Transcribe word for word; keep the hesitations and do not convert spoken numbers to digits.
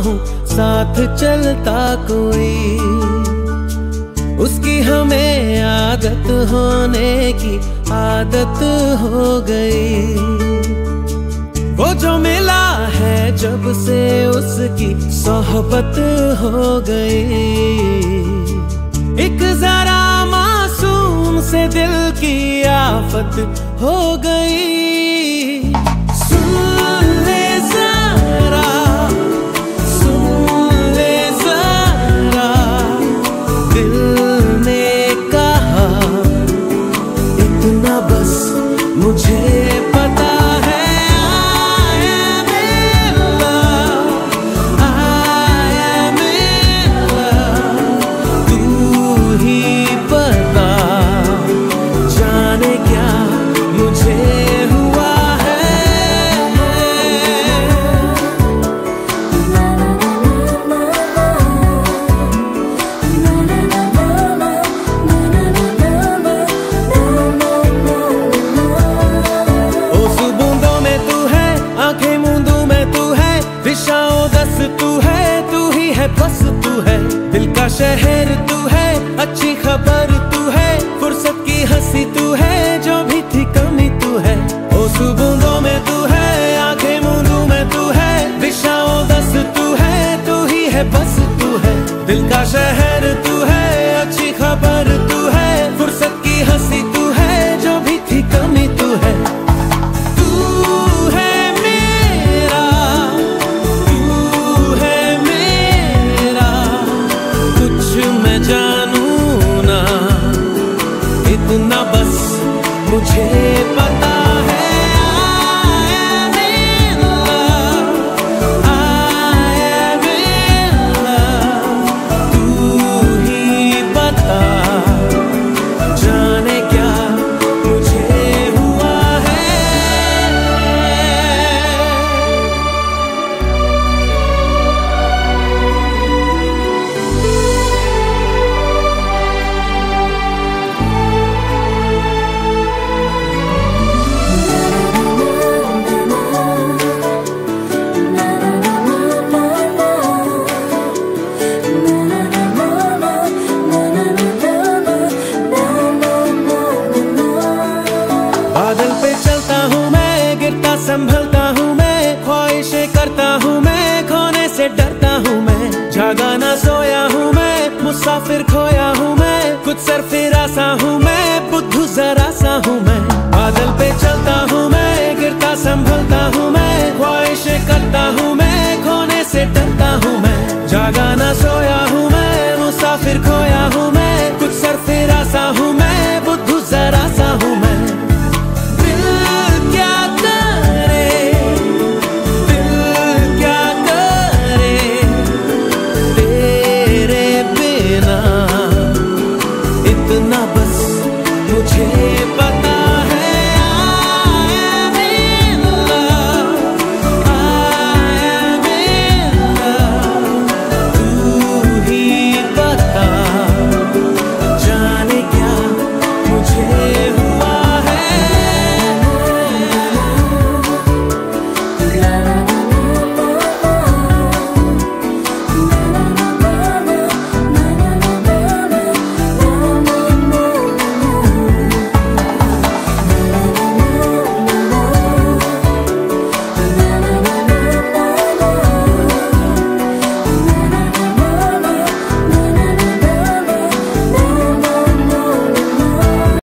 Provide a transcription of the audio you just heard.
हूँ साथ चलता कोई, उसकी हमें आदत होने की आदत हो गई। वो जो मिला है जब से उसकी सोहबत हो गई। एक जरा मासूम से दिल की आफत हो गई। सुन ले जरा, सुन ले जरा, दिल ने कहा इतना बस मुझे पता है। तू है, तू ही है बस तू है, दिल का शहर तू है, अच्छी खबर तू है, फुर्सत की हंसी तू है, जो भी थी कमी तू है। ओ सुबूंदों में तू है, आंखें मूंदों में तू है, दिशाओं दस तू है, तू ही है बस तू है, दिल का शहर तू है, अच्छी खबर तू है, फुर्सत की हंसी तू है, जो भी थी कमी तू है। इतना बस मुझे पता है। I am in love, I am in love, तू ही बता जाने क्या मुझे हुआ है। बादल पे चलता हूँ मैं, गिरता संभलता हूँ मैं, ख्वाहिशें करता हूँ मैं, खोने से डरता हूँ मैं, जागा ना सोया हूँ मैं, मुसाफिर खोया हूँ मैं, कुछ सरफिरा सा हूँ मैं, बुद्धू जरा सा हूँ मैं। बादल पे चलता हूँ मैं, गिरता संभलता हूँ मैं, ख्वाहिशें करता हूँ मैं,